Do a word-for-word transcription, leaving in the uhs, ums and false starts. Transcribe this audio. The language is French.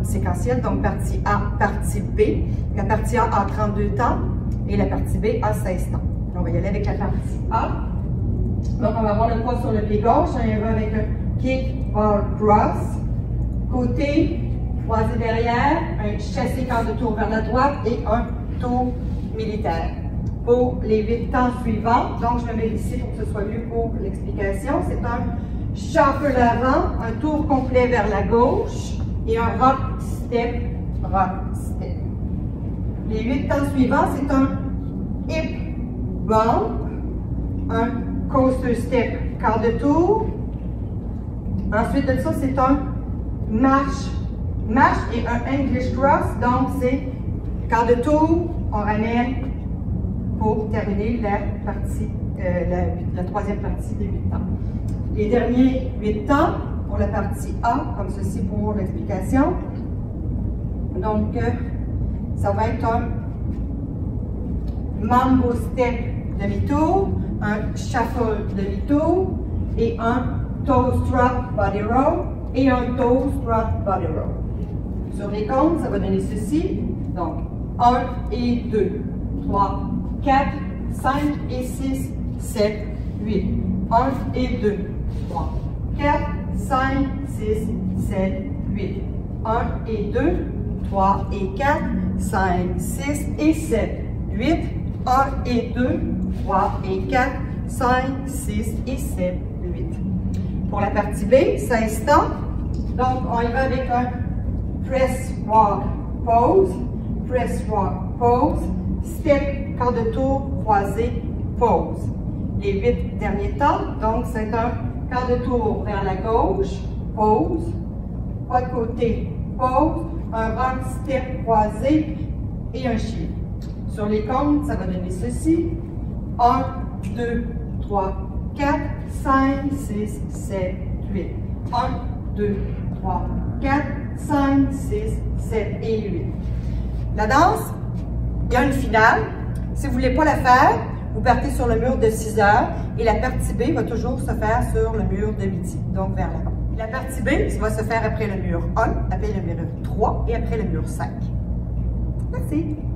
séquentielle, donc partie A, partie B. La partie A a trente-deux temps et la partie B a seize temps. On va y aller avec la partie A. Donc, on va avoir le poids sur le pied gauche. On va avec un kick, ball, cross. Côté, croisé derrière, un chassé quart de tour vers la droite et un tour militaire. Pour les huit temps suivants, donc je me mets ici pour que ce soit mieux pour l'explication, c'est un shuffle avant, un tour complet vers la gauche et un rock, step, rock, step. Les huit temps suivants, c'est un hip bump, un coaster step, quart de tour. Ensuite de ça, c'est un marche, marche et un English cross, donc c'est quart de tour, on ramène pour terminer la partie, euh, la, la troisième partie des huit temps. Les derniers huit temps pour la partie A, comme ceci pour l'explication. Donc, euh, ça va être un mambo step demi-tour, un shuffle demi-tour et un toe strut body roll et un toe strut body roll. Sur les comptes, ça va donner ceci. Donc, un et deux, trois, quatre, cinq et six, sept, huit. un et deux, trois, quatre, cinq, six, sept, huit. un et deux, trois et quatre, cinq, six et sept, huit. un et deux, trois et quatre, cinq, six et sept, huit. Pour la partie B, seize temps. Donc, on y va avec un press walk pose, press walk pose, step, quart de tour, croisé, pause. Les huit derniers temps, donc c'est un quart de tour vers la gauche, pause, pas de côté, pause, un rock step croisé et un chien. Sur les comptes, ça va donner ceci. un, deux, trois, quatre, cinq, six, sept, huit. un, deux, trois, quatre, cinq, six, sept et huit. La danse, il y a une finale. Si vous ne voulez pas la faire, vous partez sur le mur de six heures et la partie B va toujours se faire sur le mur de midi, donc vers l'avant. La partie B va se faire après le mur un, après le mur trois et après le mur cinq. Merci.